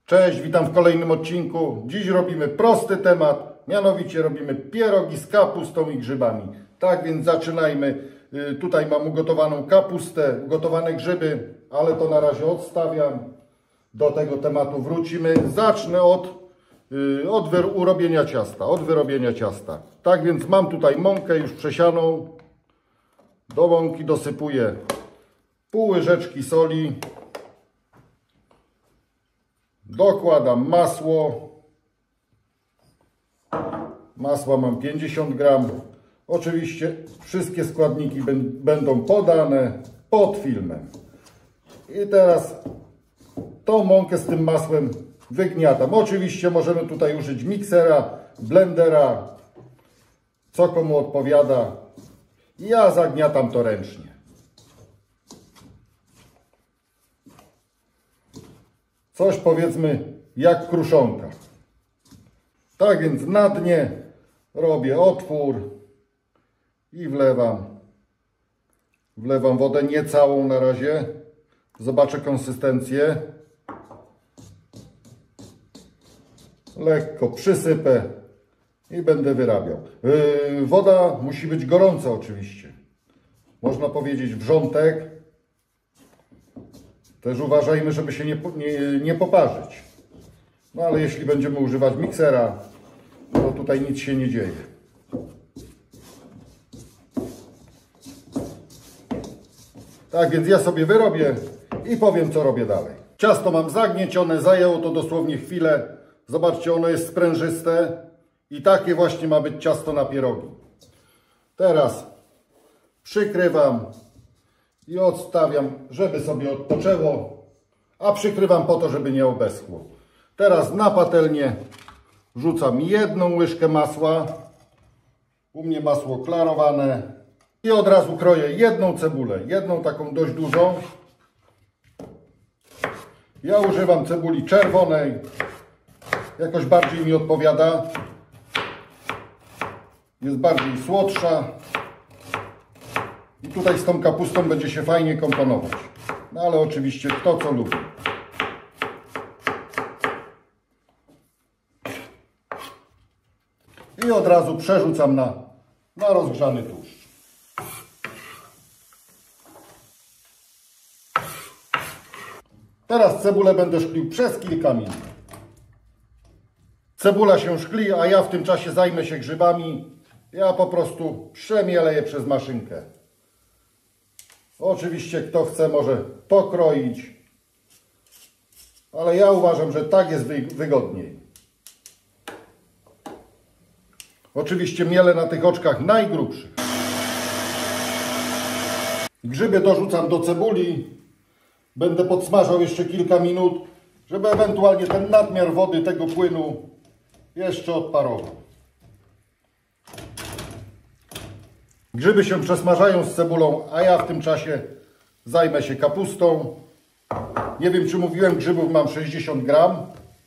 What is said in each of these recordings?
Cześć, witam w kolejnym odcinku. Dziś robimy prosty temat, mianowicie robimy pierogi z kapustą i grzybami. Tak więc zaczynajmy. Tutaj mam ugotowaną kapustę, ugotowane grzyby, ale to na razie odstawiam. Do tego tematu wrócimy. Zacznę od wyrobienia ciasta. Tak więc mam tutaj mąkę już przesianą. Do mąki dosypuję pół łyżeczki soli. Dokładam masło. Masła mam 50 gram. Oczywiście wszystkie składniki będą podane pod filmem. I teraz tą mąkę z tym masłem wygniatam. Oczywiście możemy tutaj użyć miksera, blendera, co komu odpowiada. Ja zagniatam to ręcznie. Coś powiedzmy jak kruszonka. Tak więc na dnie robię otwór i wlewam wodę, nie całą na razie. Zobaczę konsystencję. Lekko przysypę i będę wyrabiał. Woda musi być gorąca oczywiście. Można powiedzieć wrzątek. Też uważajmy, żeby się nie poparzyć. No ale jeśli będziemy używać miksera, to tutaj nic się nie dzieje. Tak więc ja sobie wyrobię i powiem, co robię dalej. Ciasto mam zagniecione, zajęło to dosłownie chwilę. Zobaczcie, ono jest sprężyste i takie właśnie ma być ciasto na pierogi. Teraz przykrywam i odstawiam, żeby sobie odpoczęło, a przykrywam po to, żeby nie obeschło. Teraz na patelnię wrzucam jedną łyżkę masła, u mnie masło klarowane, i od razu kroję jedną cebulę, jedną taką dość dużą. Ja używam cebuli czerwonej, jakoś bardziej mi odpowiada, jest bardziej słodsza. I tutaj z tą kapustą będzie się fajnie komponować. No ale oczywiście kto co lubi. I od razu przerzucam na rozgrzany tłuszcz. Teraz cebulę będę szklił przez kilka minut. Cebula się szkli, a ja w tym czasie zajmę się grzybami. Ja po prostu przemielę je przez maszynkę. Oczywiście kto chce może pokroić, ale ja uważam, że tak jest wygodniej. Oczywiście mielę na tych oczkach najgrubszych. Grzyby dorzucam do cebuli. Będę podsmażał jeszcze kilka minut, żeby ewentualnie ten nadmiar wody tego płynu jeszcze odparował. Grzyby się przesmażają z cebulą, a ja w tym czasie zajmę się kapustą. Nie wiem, czy mówiłem, grzybów mam 60 gram.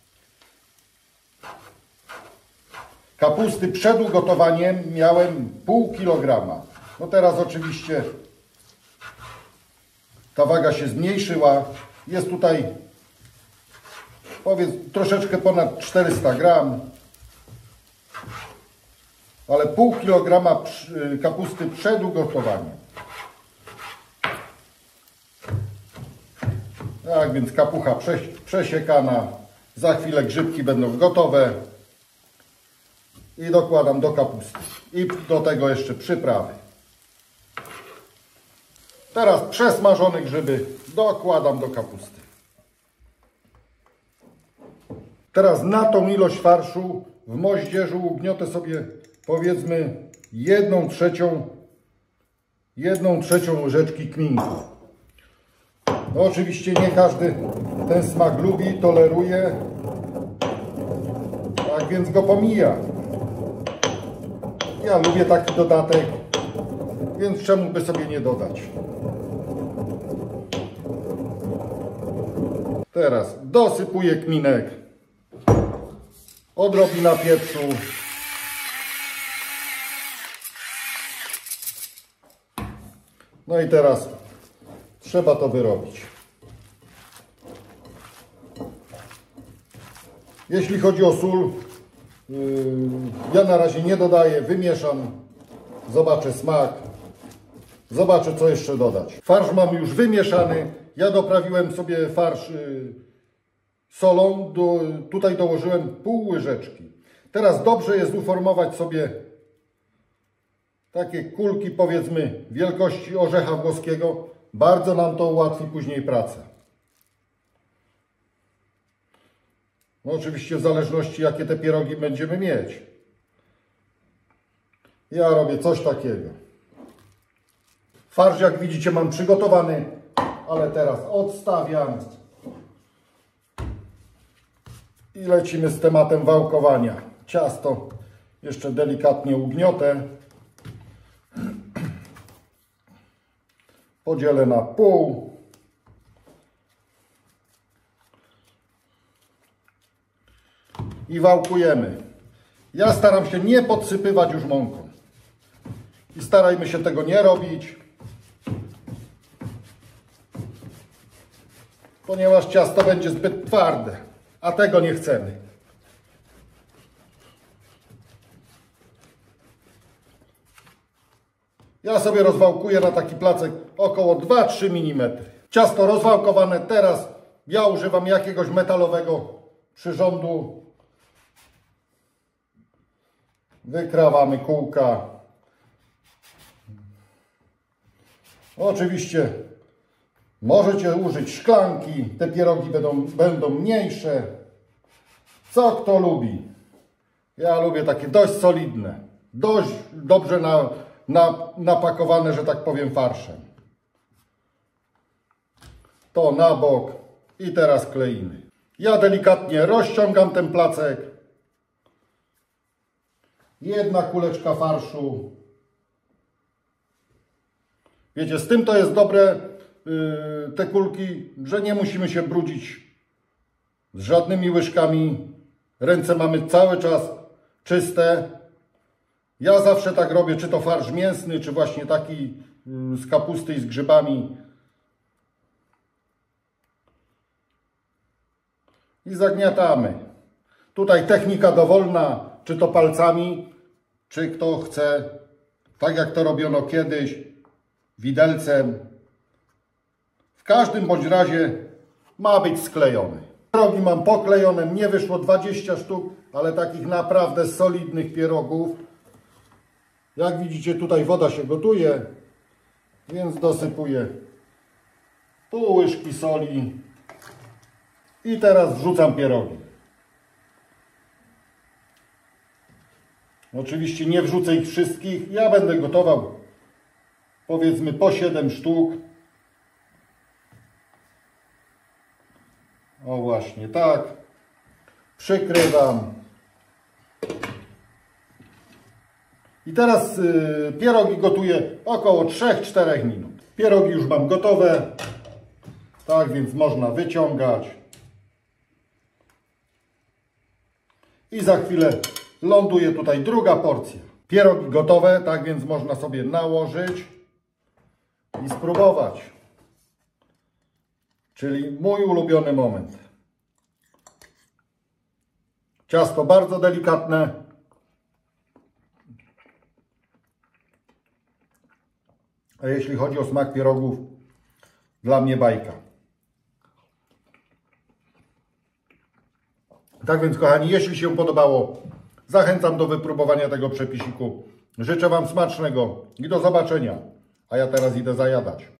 Kapusty przed ugotowaniem miałem pół kilograma. No teraz oczywiście ta waga się zmniejszyła. Jest tutaj troszeczkę ponad 400 gram. Ale pół kilograma kapusty przed ugotowaniem. Tak więc kapucha przesiekana. Za chwilę grzybki będą gotowe. I dokładam do kapusty. I do tego jeszcze przyprawy. Teraz przesmażone grzyby dokładam do kapusty. Teraz na tą ilość farszu w moździerzu ugniotę sobie powiedzmy 1/3 łyżeczki kminku. No oczywiście nie każdy ten smak lubi, toleruje, tak więc go pomija. Ja lubię taki dodatek, więc czemu by sobie nie dodać. Teraz dosypuję kminek, odrobina pieprzu. No i teraz trzeba to wyrobić. Jeśli chodzi o sól, ja na razie nie dodaję, wymieszam, zobaczę smak, zobaczę co jeszcze dodać. Farsz mam już wymieszany, ja doprawiłem sobie farsz solą, tutaj dołożyłem pół łyżeczki. Teraz dobrze jest uformować sobie takie kulki, powiedzmy wielkości orzecha włoskiego, bardzo nam to ułatwi później pracę. No oczywiście w zależności jakie te pierogi będziemy mieć. Ja robię coś takiego. Farsz jak widzicie mam przygotowany, ale teraz odstawiam. I lecimy z tematem wałkowania. Ciasto jeszcze delikatnie ugniotę. Podzielę na pół. I wałkujemy. Ja staram się nie podsypywać już mąką. I starajmy się tego nie robić. Ponieważ ciasto będzie zbyt twarde. A tego nie chcemy. Ja sobie rozwałkuję na taki placek około 2-3 mm. Ciasto rozwałkowane, teraz ja używam jakiegoś metalowego przyrządu. Wykrawamy kółka. Oczywiście możecie użyć szklanki, te pierogi będą mniejsze. Co kto lubi. Ja lubię takie dość solidne, dość dobrze napakowane, że tak powiem, farszem. To na bok i teraz kleimy. Ja delikatnie rozciągam ten placek. Jedna kuleczka farszu. Wiecie, z tym to jest dobre, te kulki, że nie musimy się brudzić z żadnymi łyżkami. Ręce mamy cały czas czyste. Ja zawsze tak robię, czy to farsz mięsny, czy właśnie taki z kapusty i z grzybami. I zagniatamy. Tutaj technika dowolna, czy to palcami, czy kto chce, tak jak to robiono kiedyś, widelcem. W każdym bądź razie ma być sklejony. Pierogi mam poklejone, mnie wyszło 20 sztuk, ale takich naprawdę solidnych pierogów. Jak widzicie, tutaj woda się gotuje, więc dosypuję pół łyżki soli i teraz wrzucam pierogi. Oczywiście nie wrzucę ich wszystkich, ja będę gotował powiedzmy po 7 sztuk. O właśnie tak. Przykrywam. I teraz pierogi gotuję około 3-4 minut. Pierogi już mam gotowe. Tak więc można wyciągać. I za chwilę ląduje tutaj druga porcja. Pierogi gotowe, tak więc można sobie nałożyć i spróbować. Czyli mój ulubiony moment. Ciasto bardzo delikatne. A jeśli chodzi o smak pierogów, dla mnie bajka. Tak więc kochani, jeśli się podobało, zachęcam do wypróbowania tego przepisiku. Życzę Wam smacznego i do zobaczenia. A ja teraz idę zajadać.